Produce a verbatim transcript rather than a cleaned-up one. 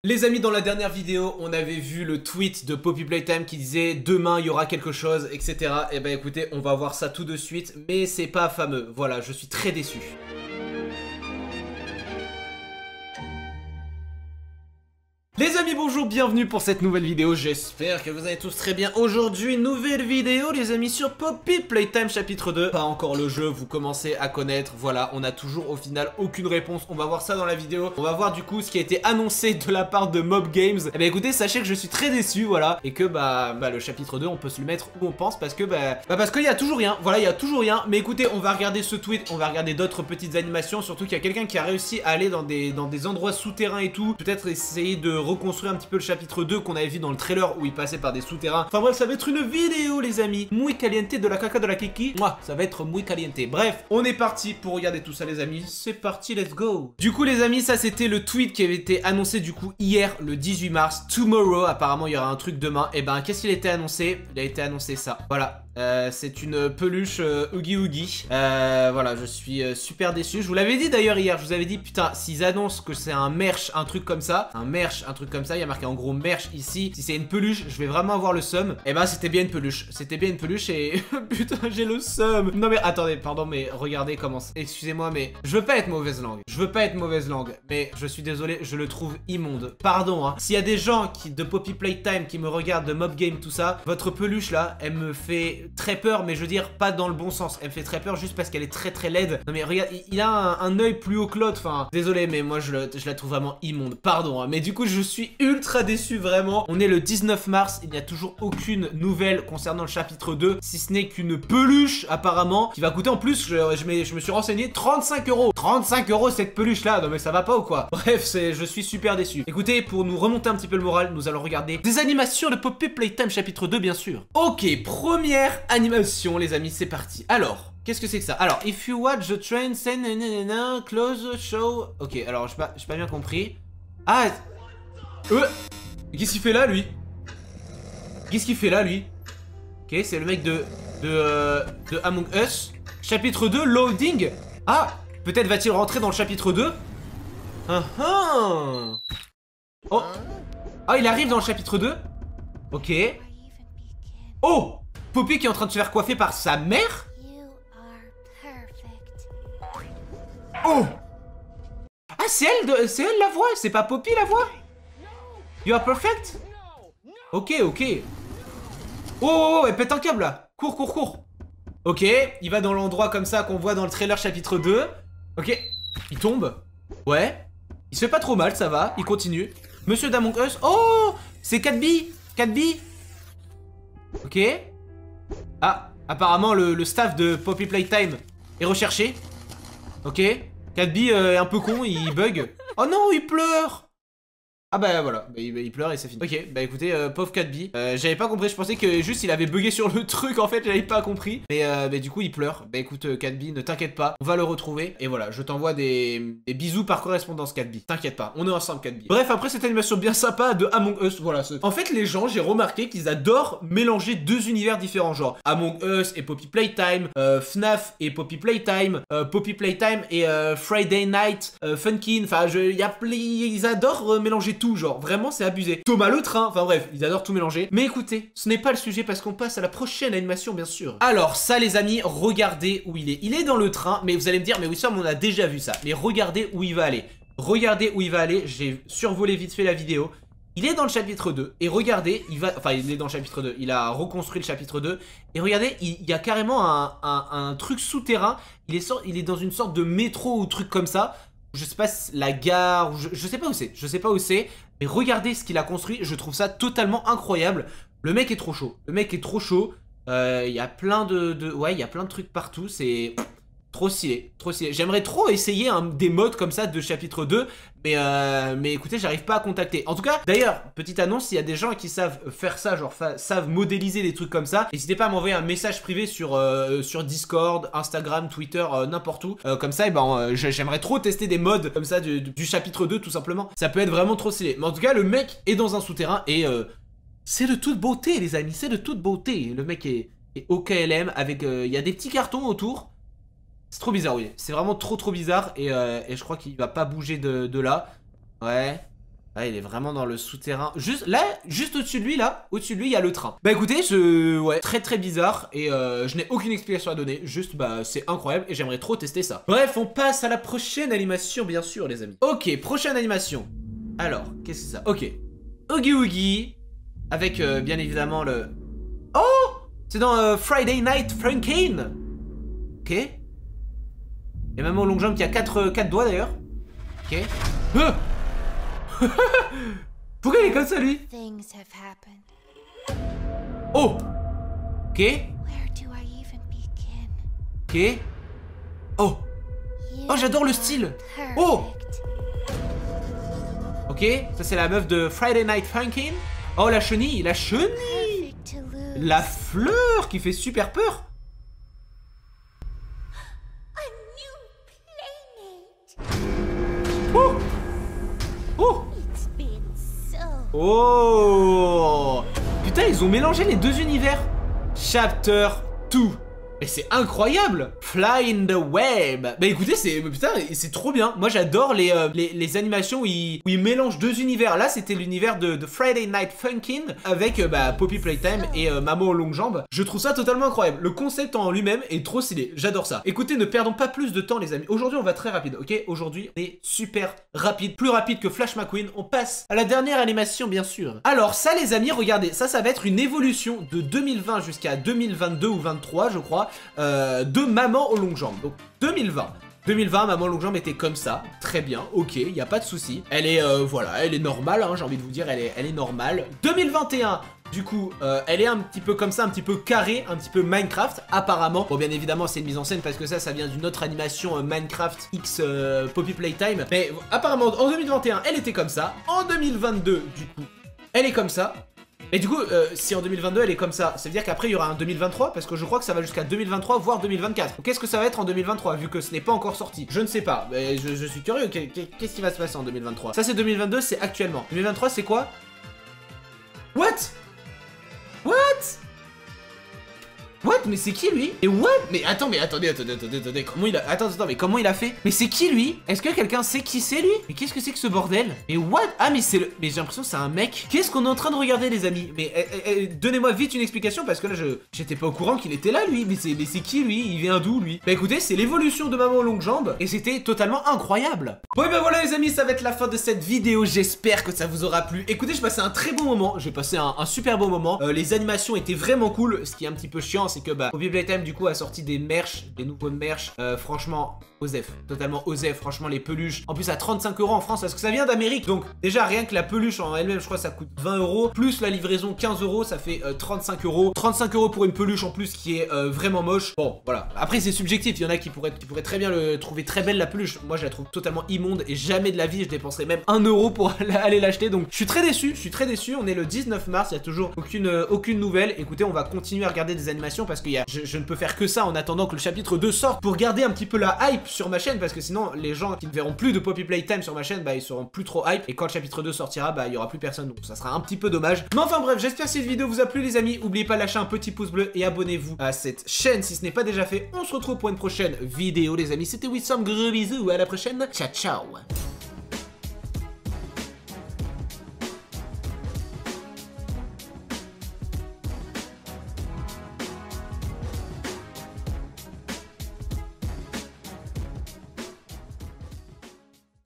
Les amis, dans la dernière vidéo, on avait vu le tweet de Poppy Playtime qui disait demain il y aura quelque chose, et cetera. Et bah écoutez, on va voir ça tout de suite, mais c'est pas fameux. Voilà, je suis très déçu. Les amis, bonjour, bienvenue pour cette nouvelle vidéo, j'espère que vous allez tous très bien. Aujourd'hui, nouvelle vidéo les amis sur Poppy Playtime chapitre deux. Pas encore le jeu, vous commencez à connaître, voilà, on a toujours au final aucune réponse. On va voir ça dans la vidéo, on va voir du coup ce qui a été annoncé de la part de Mob Games. Et bah écoutez, sachez que je suis très déçu, voilà, et que bah, bah le chapitre deux, on peut se le mettre où on pense parce que bah, bah parce qu'il y a toujours rien, voilà, il y a toujours rien. Mais écoutez, on va regarder ce tweet, on va regarder d'autres petites animations, surtout qu'il y a quelqu'un qui a réussi à aller dans des, dans des endroits souterrains et tout, peut-être essayer de reconstruire un petit peu le chapitre deux qu'on avait vu dans le trailer où il passait par des souterrains. Enfin bref, ça va être une vidéo les amis, muy caliente de la caca de la kiki. Moi, ça va être muy caliente. Bref, on est parti pour regarder tout ça les amis. C'est parti, let's go. Du coup les amis, ça c'était le tweet qui avait été annoncé du coup hier, le dix-huit mars. Tomorrow, apparemment il y aura un truc demain. Et ben qu'est-ce qu'il a été annoncé? Il a été annoncé ça. Voilà. Euh, c'est une peluche euh, Oogie Oogie. Euh, voilà, je suis euh, super déçu. Je vous l'avais dit d'ailleurs hier, je vous avais dit, putain, s'ils annoncent que c'est un merch, un truc comme ça, un merch, un truc comme ça, il y a marqué en gros merch ici. Si c'est une peluche, je vais vraiment avoir le seum. Et ben c'était bien une peluche. C'était bien une peluche et putain, j'ai le seum. Non mais attendez, pardon, mais regardez comment. Excusez-moi, mais je veux pas être mauvaise langue. Je veux pas être mauvaise langue, mais je suis désolé, je le trouve immonde. Pardon, hein. S'il y a des gens qui de Poppy Playtime qui me regardent, de Mob Game, tout ça, votre peluche là, elle me fait très peur, mais je veux dire pas dans le bon sens. Elle me fait très peur juste parce qu'elle est très très laide. Non mais regarde, il a un, un œil plus haut que l'autre. Enfin, désolé, mais moi je, le, je la trouve vraiment immonde. Pardon, hein. Mais du coup je suis ultra déçu vraiment. On est le dix-neuf mars, il n'y a toujours aucune nouvelle concernant le chapitre deux, si ce n'est qu'une peluche apparemment qui va coûter en plus. Je, je, je me suis renseigné trente-cinq euros. trente-cinq euros cette peluche là. Non mais ça va pas ou quoi? Bref, c'est, je suis super déçu. Écoutez, pour nous remonter un petit peu le moral, nous allons regarder des animations de Poppy Playtime chapitre deux bien sûr. Ok, première animation les amis, c'est parti. Alors, qu'est-ce que c'est que ça? Alors, if you watch the train, say nanana, close the show. Ok, alors, j'ai pas, j'ai pas bien compris. Ah euh, qu'est-ce qu'il fait là, lui? Qu'est-ce qu'il fait là, lui? Ok, c'est le mec de, de, euh, de Among Us. Chapitre deux, loading. Ah, peut-être va-t-il rentrer dans le chapitre deux? Ah ah. Oh. Ah, il arrive dans le chapitre deux. Ok. Oh, Poppy qui est en train de se faire coiffer par sa mère. Oh. Ah, c'est elle, c'est elle la voix, c'est pas Poppy la voix. You are perfect. Ok, ok. Oh, oh, oh, elle pète un câble là. Cours, cours, cours. Ok, il va dans l'endroit comme ça qu'on voit dans le trailer chapitre deux. Ok, il tombe. Ouais. Il se fait pas trop mal, ça va, il continue. Monsieur d'Among Us. Oh, c'est quatre B. quatre B. Ok. Ah, apparemment le, le staff de Poppy Playtime est recherché. Ok. quatre B euh, est un peu con, il bug. Oh non, il pleure. Ah bah voilà, bah, il, il pleure et c'est fini. Ok, bah écoutez, euh, pauvre quatre B. Euh, j'avais pas compris, je pensais que juste il avait bugué sur le truc en fait, j'avais pas compris. Mais, euh, mais du coup il pleure. Bah écoute euh, quatre B, ne t'inquiète pas, on va le retrouver. Et voilà, je t'envoie des, des bisous par correspondance quatre B. T'inquiète pas, on est ensemble quatre B. Bref, après cette animation bien sympa de Among Us, voilà. En fait les gens, j'ai remarqué qu'ils adorent mélanger deux univers différents. Genre Among Us et Poppy Playtime, euh, F NAF et Poppy Playtime, euh, Poppy Playtime et euh, Friday Night euh, Funkin. Enfin, je, y a, ils adorent euh, mélanger tout. Genre vraiment c'est abusé. Thomas le train, enfin bref, ils adorent tout mélanger. Mais écoutez, ce n'est pas le sujet parce qu'on passe à la prochaine animation bien sûr. Alors ça les amis, regardez où il est. Il est dans le train, mais vous allez me dire, mais Wissam on a déjà vu ça. Mais regardez où il va aller. Regardez où il va aller, j'ai survolé vite fait la vidéo. Il est dans le chapitre deux, et regardez, il va... Enfin, il est dans le chapitre deux, il a reconstruit le chapitre deux. Et regardez, il, il y a carrément un, un, un truc souterrain. Il est, sort, il est dans une sorte de métro ou truc comme ça. Je sais pas, la gare, je, je sais pas où c'est, je sais pas où c'est. Mais regardez ce qu'il a construit, je trouve ça totalement incroyable. Le mec est trop chaud, le mec est trop chaud. Il euh, y a plein de, de... Ouais, il y a plein de trucs partout, c'est... Trop stylé, trop stylé. J'aimerais trop essayer un, des modes comme ça de chapitre deux, mais, euh, mais écoutez, j'arrive pas à contacter. En tout cas, d'ailleurs, petite annonce, s'il y a des gens qui savent faire ça, genre savent modéliser des trucs comme ça, n'hésitez pas à m'envoyer un message privé sur, euh, sur Discord, Instagram, Twitter, euh, n'importe où. Euh, comme ça, et ben, euh, j'aimerais trop tester des modes comme ça du, du chapitre deux, tout simplement. Ça peut être vraiment trop stylé. Mais en tout cas, le mec est dans un souterrain et euh, c'est de toute beauté, les amis, c'est de toute beauté. Le mec est, est au K L M avec... Il euh, y a des petits cartons autour. C'est trop bizarre, oui. C'est vraiment trop trop bizarre. Et, euh, et je crois qu'il va pas bouger de, de là. Ouais. Ah, il est vraiment dans le souterrain. Juste là, juste au-dessus de lui, là, au-dessus de lui, il y a le train. Bah écoutez, je... ouais, très très bizarre. Et euh, je n'ai aucune explication à donner. Juste, bah, c'est incroyable et j'aimerais trop tester ça. Bref, on passe à la prochaine animation, bien sûr, les amis. Ok, prochaine animation. Alors, qu'est-ce que c'est ça? Ok. Oogie Oogie. Avec, euh, bien évidemment, le... Oh! C'est dans euh, Friday Night Funkin'. Ok. Et même au long jump qui a quatre doigts d'ailleurs. Ok. Euh Pourquoi il est comme ça lui? Oh. Ok. Ok. Oh. Oh, j'adore le style. Oh. Ok, ça c'est la meuf de Friday Night Funkin'. Oh, la chenille, la chenille. La fleur qui fait super peur. Oh. Oh. Oh. Putain, ils ont mélangé les deux univers. Chapter deux. Et c'est incroyable. Fly in the web. Bah écoutez, c'est putain, c'est trop bien. Moi j'adore les, euh, les, les animations où ils, où ils mélangent deux univers. Là c'était l'univers de, de Friday Night Funkin' avec euh, bah, Poppy Playtime et euh, Maman aux longues jambes. Je trouve ça totalement incroyable. Le concept en lui-même est trop stylé. J'adore ça. Écoutez, ne perdons pas plus de temps les amis. Aujourd'hui on va très rapide, ok? Aujourd'hui on est super rapide. Plus rapide que Flash McQueen. On passe à la dernière animation bien sûr. Alors ça les amis, regardez. Ça, ça va être une évolution de deux mille vingt jusqu'à deux mille vingt-deux ou vingt-trois je crois. Euh, de Maman aux longues jambes. Donc deux mille vingt. deux mille vingt, Maman aux longues jambes était comme ça. Très bien, ok, il n'y a pas de souci. Elle est, euh, voilà, elle est normale, hein, j'ai envie de vous dire, elle est, elle est normale. deux mille vingt et un, du coup, euh, elle est un petit peu comme ça, un petit peu carrée, un petit peu Minecraft, apparemment. Bon, bien évidemment, c'est une mise en scène parce que ça, ça vient d'une autre animation euh, Minecraft X euh, Poppy Playtime. Mais apparemment, en deux mille vingt et un, elle était comme ça. En deux mille vingt-deux, du coup, elle est comme ça. Et du coup, euh, si en deux mille vingt-deux elle est comme ça, ça veut dire qu'après il y aura un deux mille vingt-trois parce que je crois que ça va jusqu'à deux mille vingt-trois voire deux mille vingt-quatre. Qu'est-ce que ça va être en deux mille vingt-trois vu que ce n'est pas encore sorti? Je ne sais pas, mais je, je suis curieux. Qu'est-ce qui va se passer en deux mille vingt-trois? Ça c'est deux mille vingt-deux, c'est actuellement. deux mille vingt-trois c'est quoi? What? What? What? Mais c'est qui lui? Et what? Mais attends, mais attendez, attendez, attendez, attendez, comment il a... Attends, attends, mais comment il a fait? Mais c'est qui lui? Est-ce que quelqu'un sait qui c'est lui? Mais qu'est-ce que c'est que ce bordel? Mais what? Ah mais c'est le... Mais j'ai l'impression que c'est un mec. Qu'est-ce qu'on est en train de regarder les amis? Mais eh, eh, eh, donnez-moi vite une explication parce que là je... J'étais pas au courant qu'il était là lui. Mais c'est mais c'est qui lui? Il vient d'où lui? Bah écoutez, c'est l'évolution de Maman aux longues jambes et c'était totalement incroyable. Bon et ben voilà les amis, ça va être la fin de cette vidéo. J'espère que ça vous aura plu. Écoutez, je passais un très bon moment. J'ai passé un, un super bon moment. Euh, les animations étaient vraiment cool. Ce qui est un petit peu chiant, c'est que bah Poppy Playtime du coup a sorti des merch, des nouveaux merch. Euh, franchement, Osef, totalement Osef. Franchement, les peluches. En plus, à trente-cinq euros en France parce que ça vient d'Amérique. Donc, déjà, rien que la peluche en elle-même, je crois, ça coûte vingt euros. Plus la livraison quinze euros, ça fait euh, trente-cinq euros. trente-cinq euros pour une peluche en plus qui est euh, vraiment moche. Bon, voilà. Après, c'est subjectif. Il y en a qui pourraient, qui pourraient très bien le trouver très belle la peluche. Moi, je la trouve totalement immonde et jamais de la vie je dépenserais même un euro pour aller l'acheter. Donc, je suis très déçu. Je suis très déçu. On est le dix-neuf mars. Il y a toujours aucune, euh, aucune nouvelle. Écoutez, on va continuer à regarder des animations parce que y a, je, je ne peux faire que ça en attendant que le chapitre deux sorte pour garder un petit peu la hype sur ma chaîne parce que sinon les gens qui ne verront plus de Poppy Playtime sur ma chaîne bah ils seront plus trop hype et quand le chapitre deux sortira bah il y aura plus personne donc ça sera un petit peu dommage. Mais enfin bref, j'espère que cette vidéo vous a plu les amis. N'oubliez pas de lâcher un petit pouce bleu et abonnez-vous à cette chaîne si ce n'est pas déjà fait. On se retrouve pour une prochaine vidéo les amis. C'était Wissam, gros bisous, à la prochaine. Ciao ciao.